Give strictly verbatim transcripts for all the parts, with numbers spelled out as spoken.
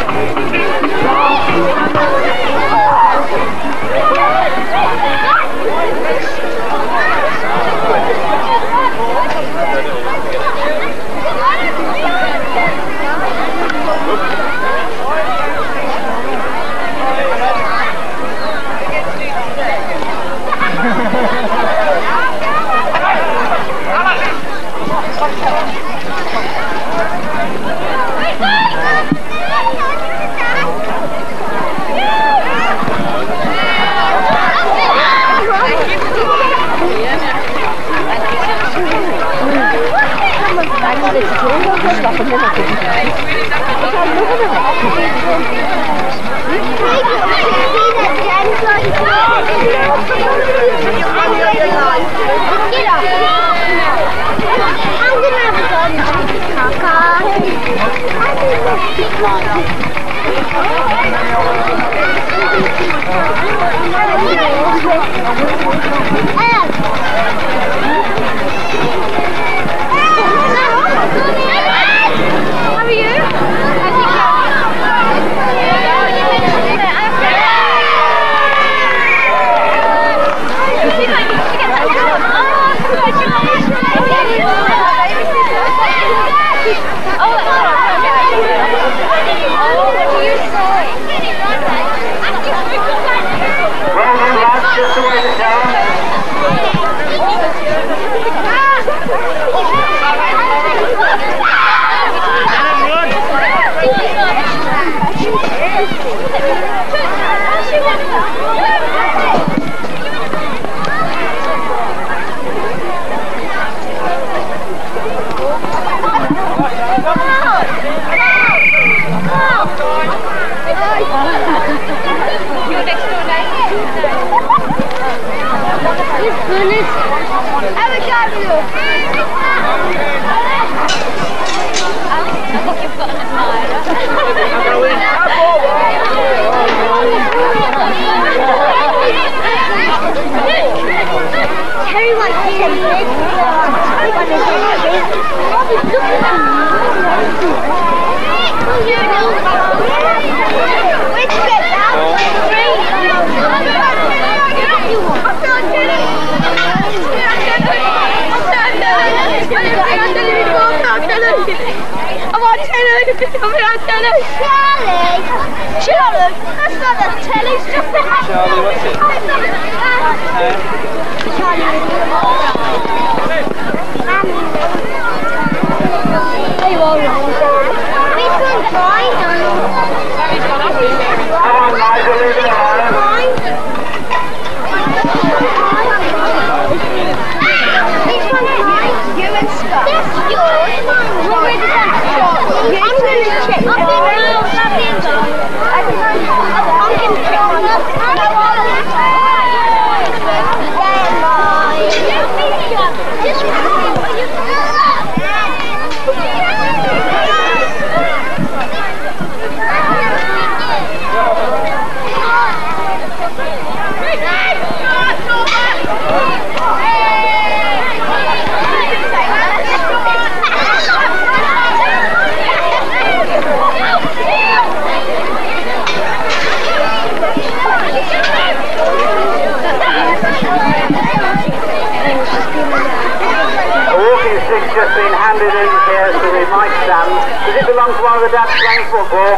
Just been handed in here, so we might stand. Does it belong to one of the dads playing football?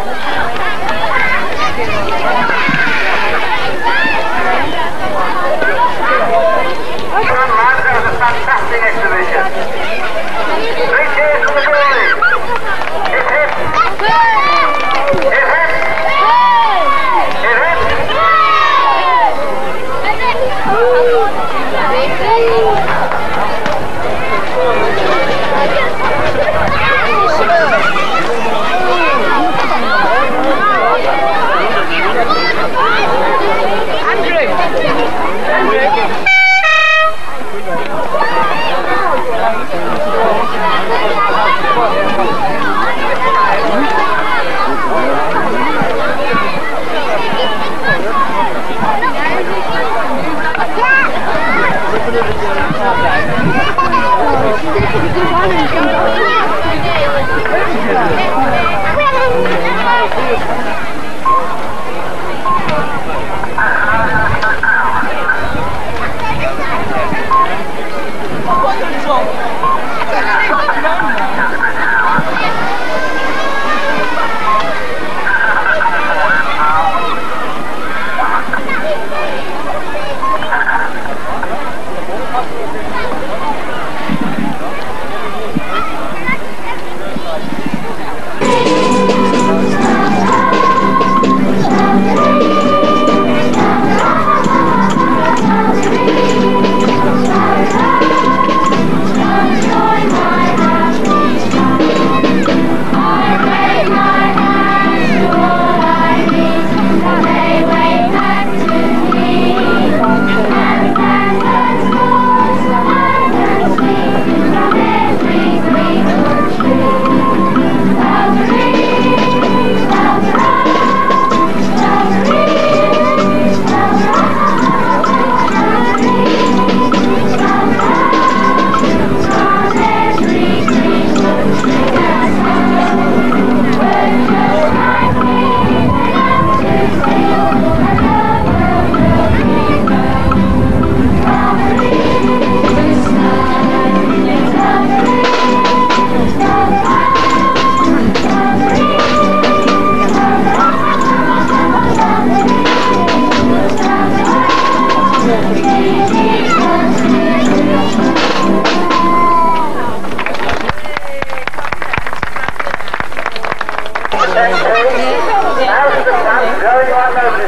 Come on, lads, that was a fantastic exhibition. Three cheers for the boys. Hip hip. Hip hip. Hip hip. Well,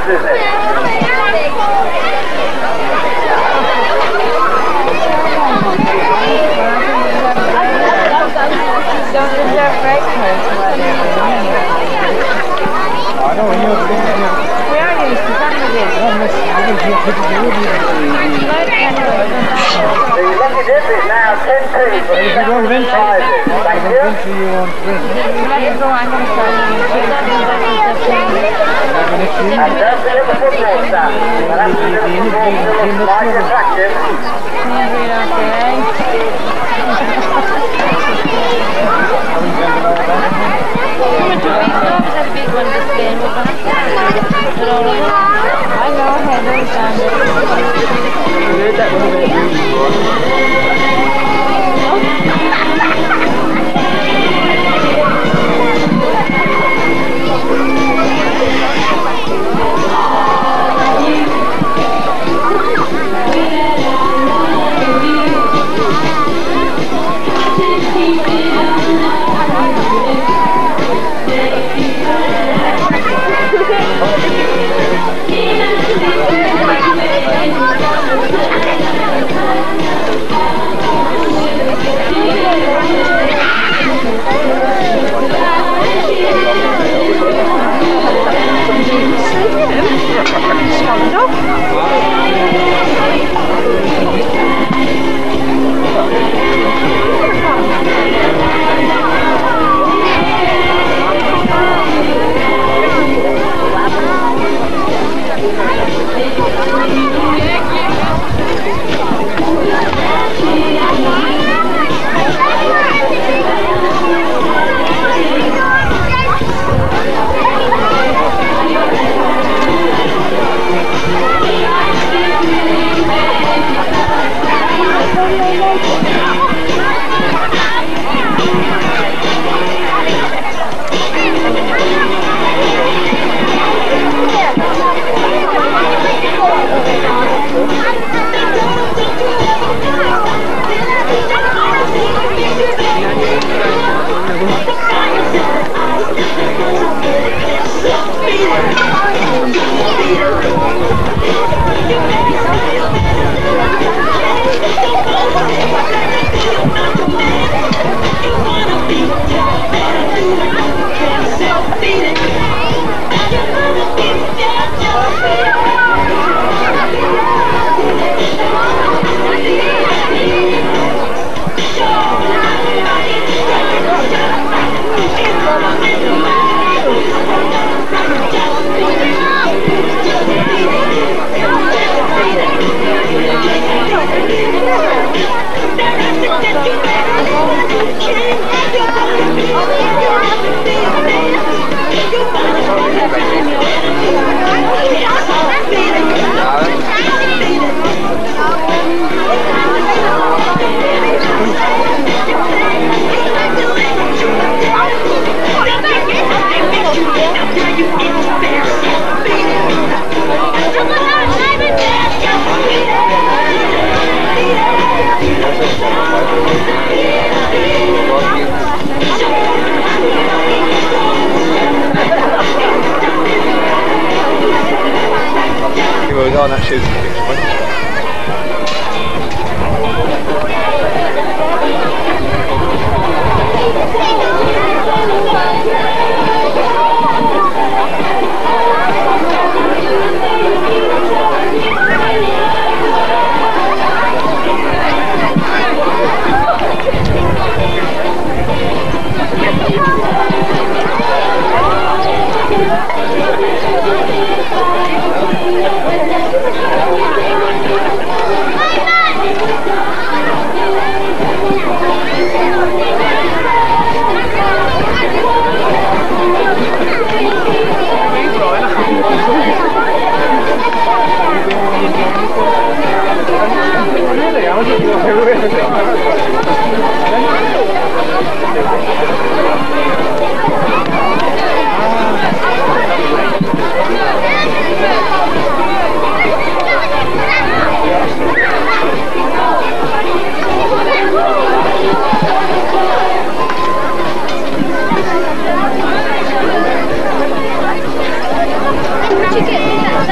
business. Don't deserve breakfast, whatever. I know, when you're We are used to some of it. The lucky dip is now ten p for the second prize. Thank you. you want to win. Let's go on and start. And don't forget the football stand. And after the football field of light attraction. I know, Heather's done We go on that shooting pitch, Where'd you get that?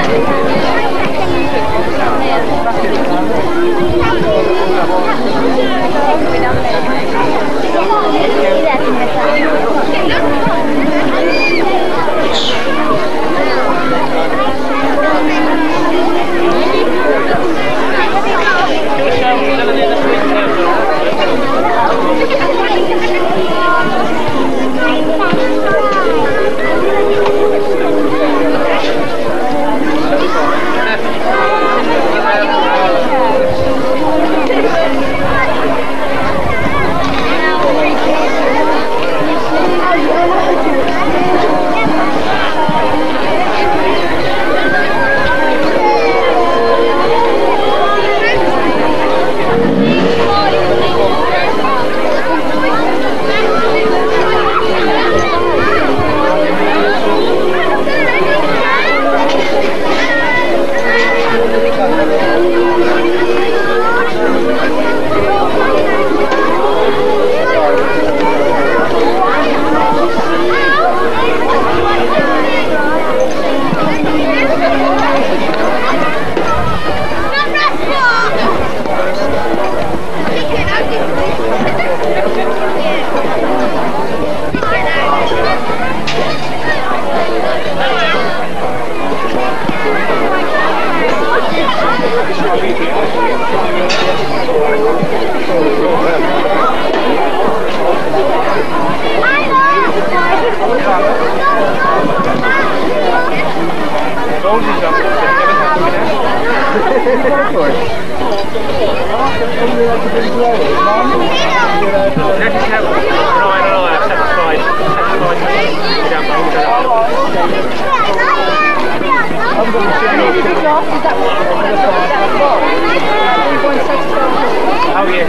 Oh yes.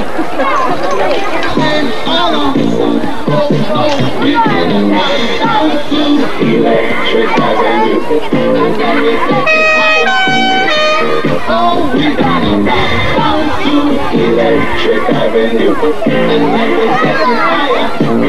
Oh, we gotta rock down to Electric Avenue and make it get higher.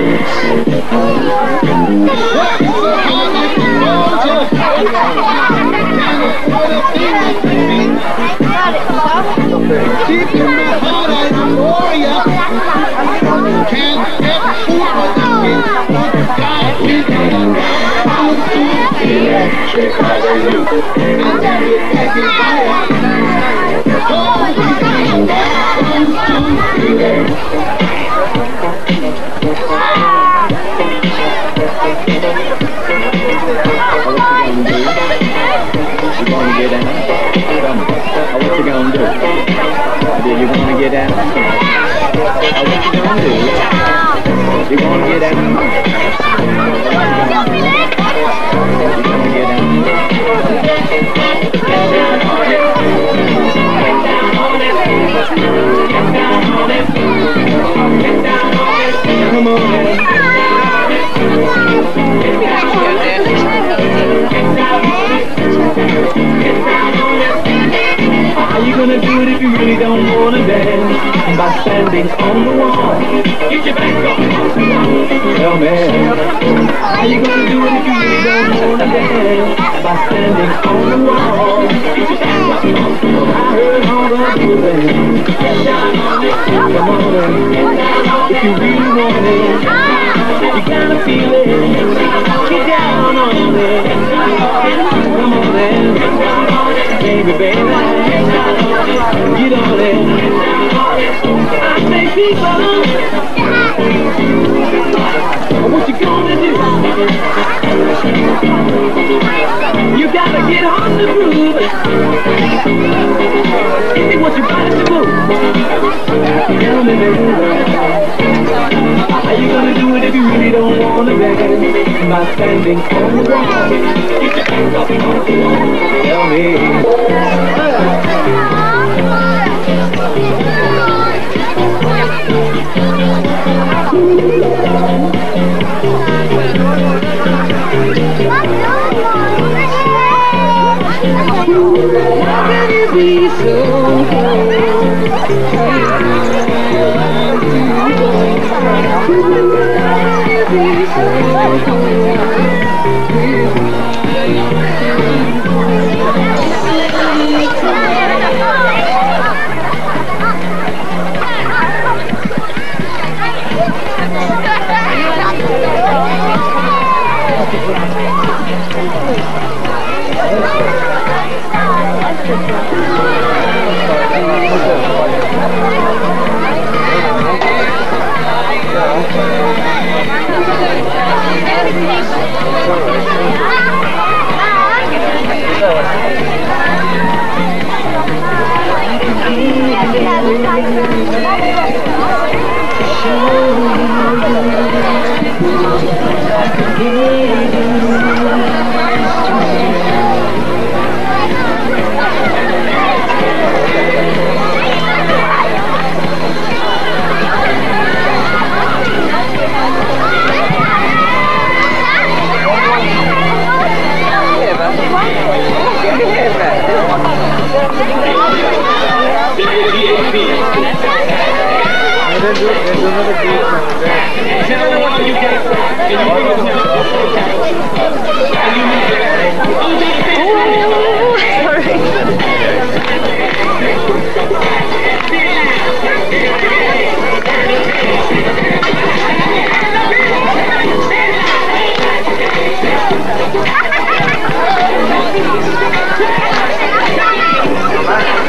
Keep your heart and warrior. Can't get food for the kids. God, we gotta rock down to Electric Avenue and make it get higher. Oh, we gotta rock down to Electric. What you gonna do? Do you wanna get out? What you gonna do? You wanna get out? You gonna get out? Come on. How you gonna do it if you really don't wanna dance? By standing on the wall. Get your back up. Tell me. How you gonna do it if you really don't wanna dance? By standing on the wall. Get your back up. I heard all the moving. Get down on it. Come on then. If you really want it, you gotta feel it. Get down on it. Come on then. Baby, baby. Get on it. I say people, what you gonna do? You gotta get on the groove. Give me what you got to do. Tell me, baby, how you gonna do it if you really don't wanna dance? By standing on the wall. Get your hands up on the wall. Tell me. How can you be so cold? Thank you.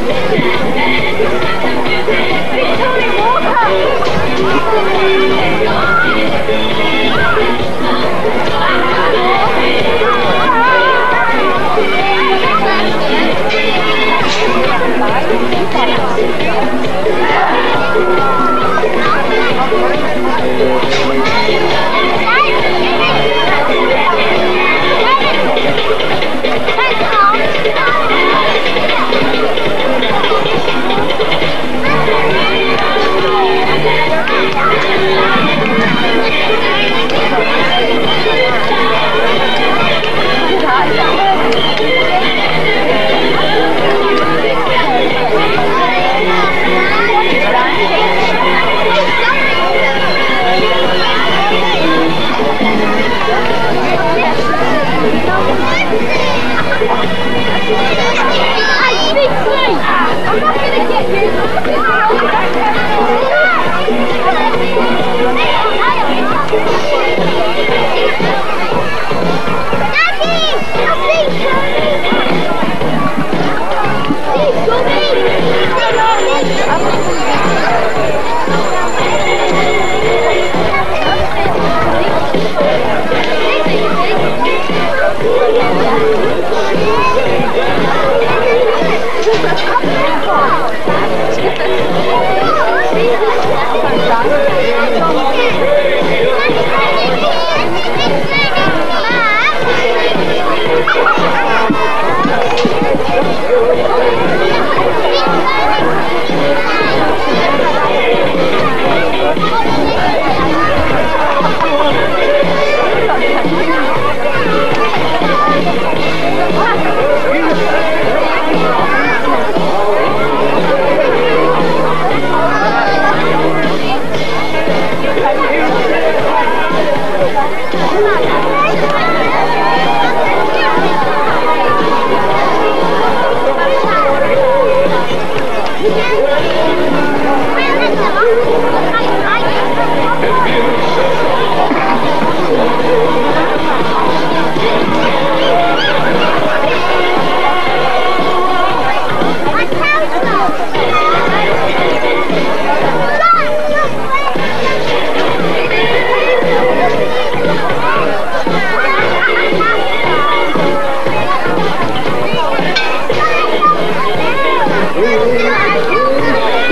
Thank you.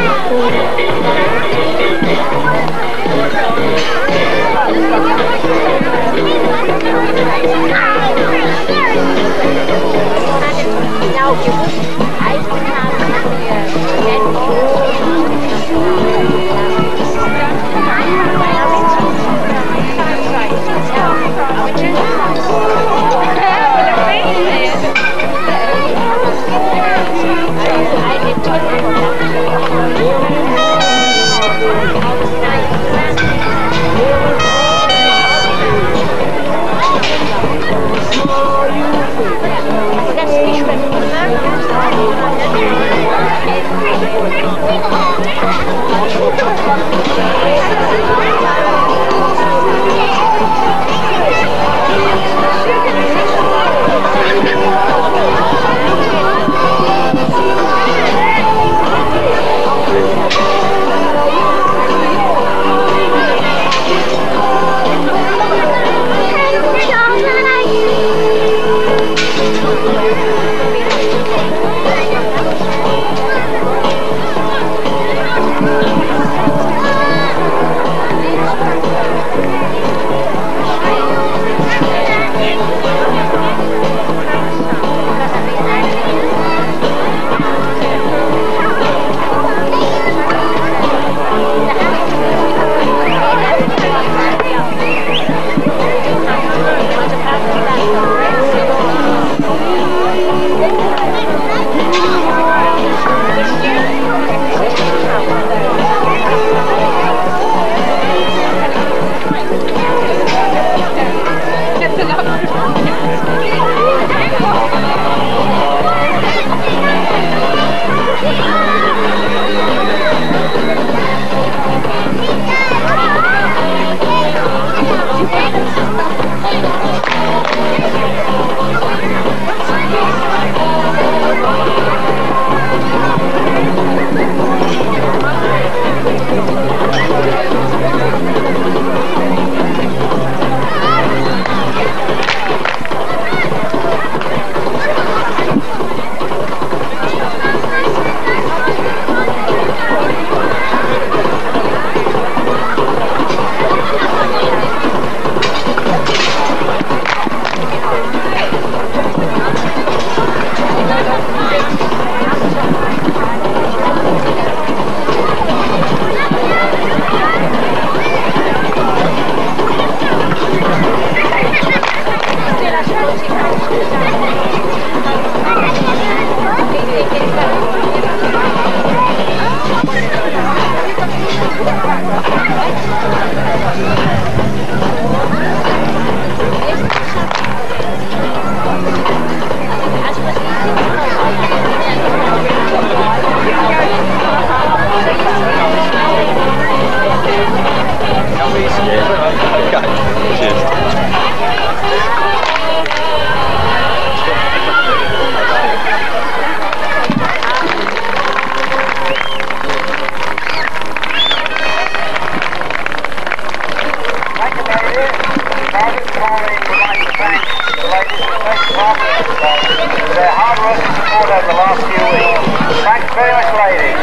evening.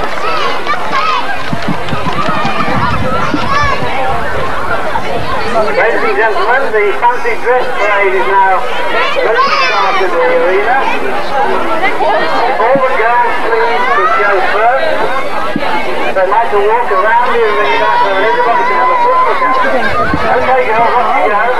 Ladies and gentlemen, the fancy dress parade is now ready to start in the arena. All the girls please could go first. They'd like to walk around the arena so that everybody can have a quick look at them. Okay girls, off you go.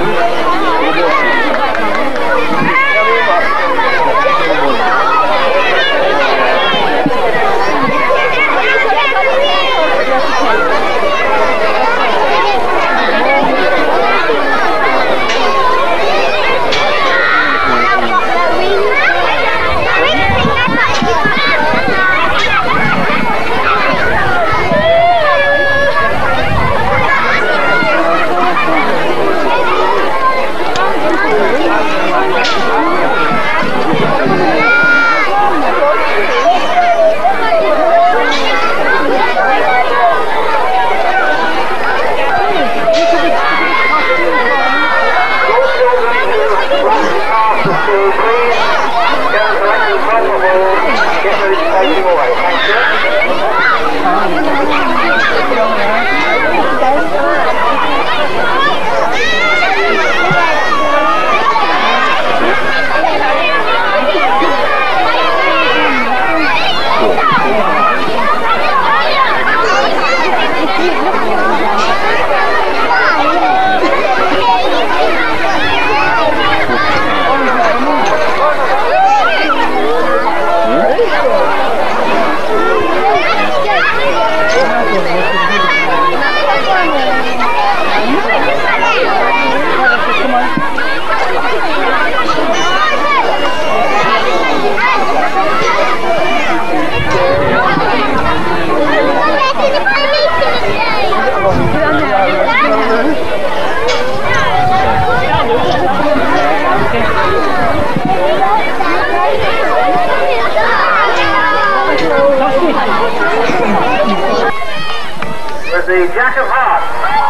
With the Jack of Hearts.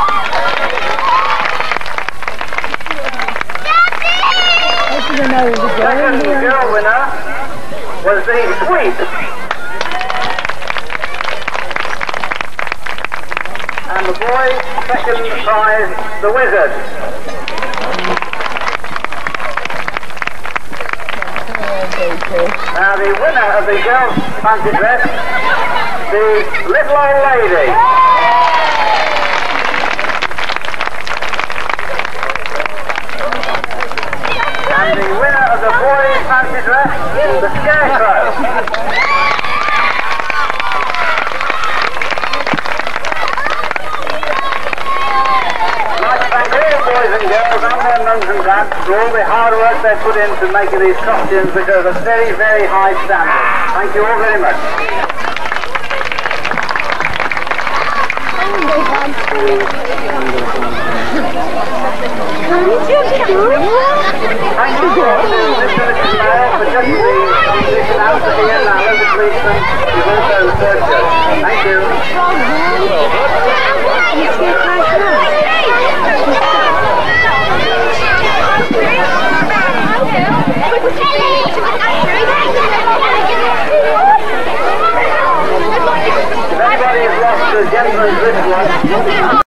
Second girl winner was the Sweep. And the boy second prize, the Wizard. Now the winner of the girls' fancy dress, the Little Old Lady. And the winner of the boys' fancy dress, the Scarecrow. I'd like to thank all the boys and girls and their mums and dads for all the hard work they put into making these costumes, which are of a very, very high standard. Thank you all very much. Thank you all to Mister and Missus Mayor for just the competition out at the end. Now, as a policeman, you've also the third judge. Thank you. If anybody has lost the gentleman's wristwatch,